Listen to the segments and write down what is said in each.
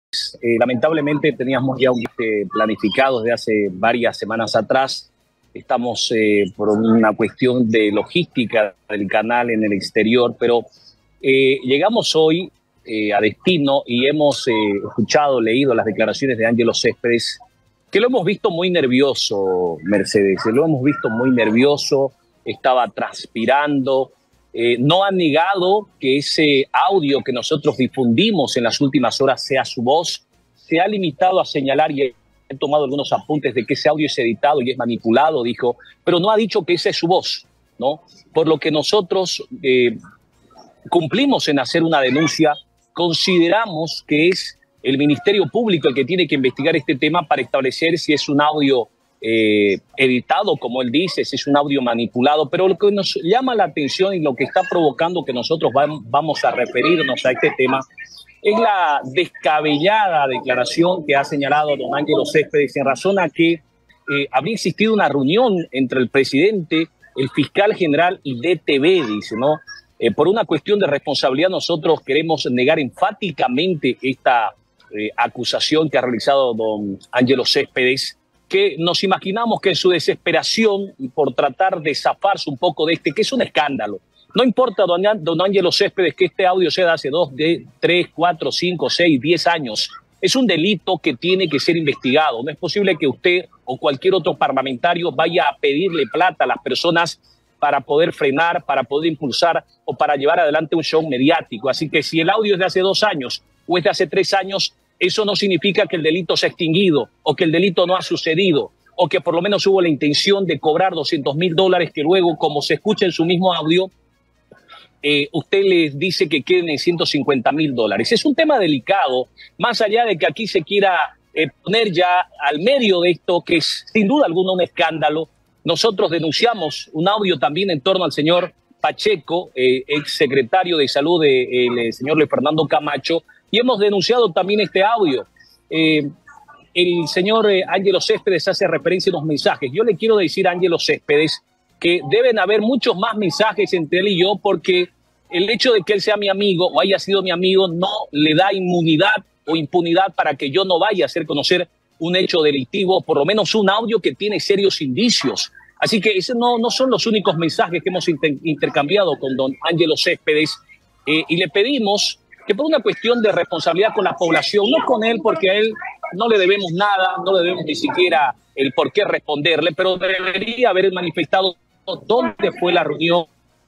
Lamentablemente teníamos ya un viaje planificado desde hace varias semanas atrás. Estamos por una cuestión de logística del canal en el exterior, pero llegamos hoy a destino y hemos escuchado, leído las declaraciones de Ángelo Céspedes, que lo hemos visto muy nervioso, Mercedes, lo hemos visto muy nervioso, estaba transpirando. No ha negado que ese audio que nosotros difundimos en las últimas horas sea su voz. Se ha limitado a señalar, y he tomado algunos apuntes, de que ese audio es editado y es manipulado, dijo, pero no ha dicho que esa es su voz, ¿no? Por lo que nosotros cumplimos en hacer una denuncia. Consideramos que es el Ministerio Público el que tiene que investigar este tema para establecer si es un audio editado, como él dice, si es un audio manipulado, pero lo que nos llama la atención y lo que está provocando que nosotros vamos a referirnos a este tema es la descabellada declaración que ha señalado don Ángelo Céspedes en razón a que habría existido una reunión entre el presidente, el fiscal general y DTV, dice, ¿no? Por una cuestión de responsabilidad nosotros queremos negar enfáticamente esta acusación que ha realizado don Ángelo Céspedes, que nos imaginamos que en su desesperación y por tratar de zafarse un poco de que es un escándalo. No importa, don Ángelo Céspedes, que este audio sea de hace 2, 3, 4, 5, 6, 10 años. Es un delito que tiene que ser investigado. No es posible que usted o cualquier otro parlamentario vaya a pedirle plata a las personas para poder frenar, para poder impulsar o para llevar adelante un show mediático. Así que si el audio es de hace 2 años o es de hace 3 años, eso no significa que el delito se ha extinguido o que el delito no ha sucedido o que por lo menos hubo la intención de cobrar $200.000 que luego, como se escucha en su mismo audio, usted les dice que queden en $150.000. Es un tema delicado, más allá de que aquí se quiera poner ya al medio de esto, que es sin duda alguna un escándalo. Nosotros denunciamos un audio también en torno al señor Pacheco, ex secretario de Salud del señor Luis Fernando Camacho, y hemos denunciado también este audio. El señor Ángelo Céspedes hace referencia a unos mensajes. Yo le quiero decir a Ángelo Céspedes que deben haber muchos más mensajes entre él y yo, porque el hecho de que él sea mi amigo o haya sido mi amigo no le da inmunidad o impunidad para que yo no vaya a hacer conocer un hecho delictivo, por lo menos un audio que tiene serios indicios. Así que esos no son los únicos mensajes que hemos intercambiado con don Ángelo Céspedes, y le pedimos que por una cuestión de responsabilidad con la población, no con él, porque a él no le debemos nada, no le debemos ni siquiera el por qué responderle, pero debería haber manifestado dónde fue la reunión,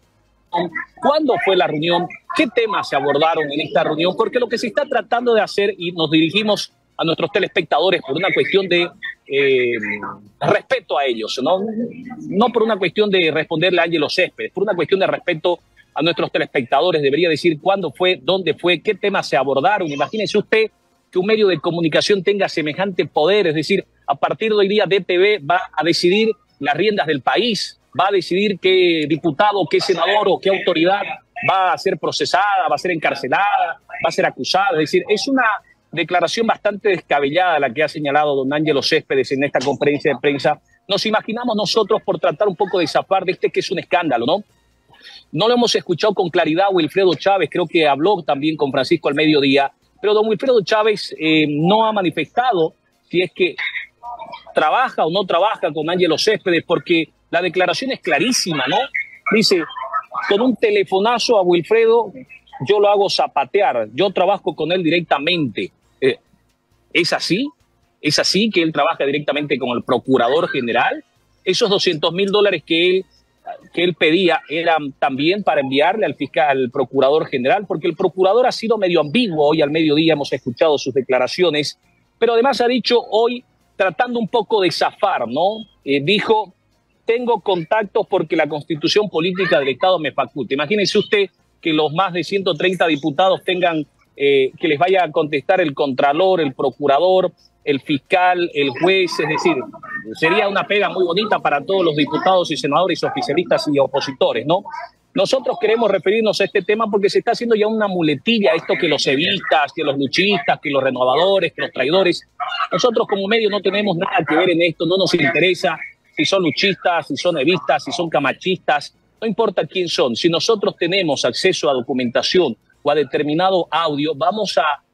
cuándo fue la reunión, qué temas se abordaron en esta reunión, porque lo que se está tratando de hacer, y nos dirigimos a nuestros telespectadores por una cuestión de respeto a ellos, no por una cuestión de responderle a Ángelo Céspedes, por una cuestión de respeto a nuestros telespectadores, debería decir cuándo fue, dónde fue, qué temas se abordaron. Imagínese usted que un medio de comunicación tenga semejante poder, es decir, a partir de hoy día DTV va a decidir las riendas del país, va a decidir qué diputado, qué senador o qué autoridad va a ser procesada, va a ser encarcelada, va a ser acusada. Es decir, es una declaración bastante descabellada la que ha señalado don Ángelo Céspedes en esta conferencia de prensa. Nos imaginamos nosotros, por tratar un poco de zafar de que es un escándalo, ¿no? No lo hemos escuchado con claridad Wilfredo Chávez, creo que habló también con Francisco al mediodía, pero don Wilfredo Chávez no ha manifestado si es que trabaja o no trabaja con Ángelo Céspedes, porque la declaración es clarísima, ¿no? Dice, con un telefonazo a Wilfredo yo lo hago zapatear, yo trabajo con él directamente. ¿Es así? ¿Es así que él trabaja directamente con el procurador general? Esos $200.000 que él pedía eran también para enviarle al fiscal, al procurador general, porque el procurador ha sido medio ambiguo hoy al mediodía, hemos escuchado sus declaraciones, pero además ha dicho hoy, tratando un poco de zafar, ¿no? Dijo, tengo contactos porque la Constitución Política del Estado me faculta. Imagínense usted que los más de 130 diputados tengan que les vaya a contestar el contralor, el procurador, el fiscal, el juez, es decir, sería una pega muy bonita para todos los diputados y senadores, oficialistas y opositores, ¿no? Nosotros queremos referirnos a este tema porque se está haciendo ya una muletilla, esto que los evistas, que los luchistas, que los renovadores, que los traidores. Nosotros como medio no tenemos nada que ver en esto, no nos interesa si son luchistas, si son evistas, si son camachistas, no importa quién son. Si nosotros tenemos acceso a documentación o a determinado audio, vamos a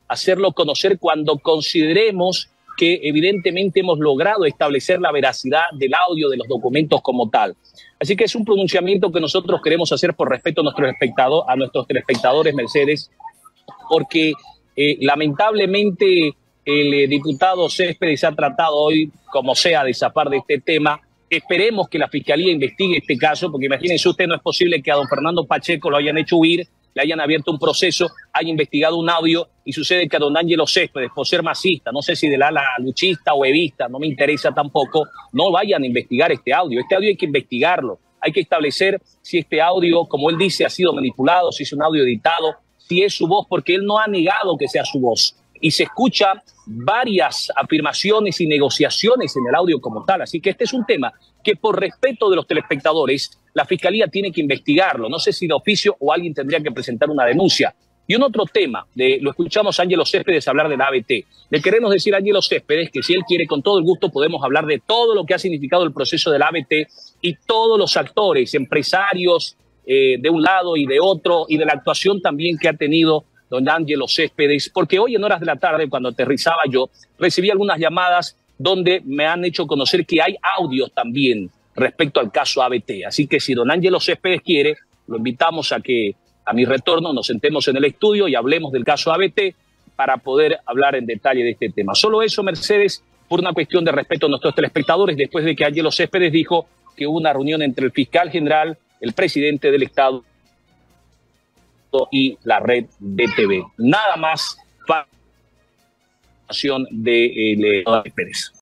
hacerlo conocer cuando consideremos que evidentemente hemos logrado establecer la veracidad del audio de los documentos como tal. Así que es un pronunciamiento que nosotros queremos hacer por respeto a nuestros telespectadores, Mercedes, porque lamentablemente el diputado Céspedes ha tratado hoy, como sea, de zafar de este tema. Esperemos que la Fiscalía investigue este caso, porque imagínense usted, no es posible que a don Fernando Pacheco lo hayan hecho huir, le hayan abierto un proceso, haya investigado un audio y sucede que a don Ángelo Céspedes, por ser masista, no sé si del ala luchista o evista, no me interesa tampoco, no vayan a investigar este audio. Este audio hay que investigarlo, hay que establecer si este audio, como él dice, ha sido manipulado, si es un audio editado, si es su voz, porque él no ha negado que sea su voz. Y se escuchan varias afirmaciones y negociaciones en el audio como tal. Así que este es un tema que por respeto de los telespectadores, la Fiscalía tiene que investigarlo. No sé si de oficio o alguien tendría que presentar una denuncia. Y un otro tema, lo escuchamos a Ángelo Céspedes hablar de la ABT. Le queremos decir a Ángelo Céspedes que si él quiere, con todo el gusto podemos hablar de todo lo que ha significado el proceso de la ABT y todos los actores, empresarios de un lado y de otro, y de la actuación también que ha tenido don Ángelo Céspedes, porque hoy en horas de la tarde, cuando aterrizaba yo, recibí algunas llamadas donde me han hecho conocer que hay audios también respecto al caso ABT. Así que si don Ángelo Céspedes quiere, lo invitamos a que a mi retorno nos sentemos en el estudio y hablemos del caso ABT para poder hablar en detalle de este tema. Solo eso, Mercedes, por una cuestión de respeto a nuestros telespectadores, después de que Ángelo Céspedes dijo que hubo una reunión entre el fiscal general, el presidente del Estado y la red de TV. Nada más para de Pérez.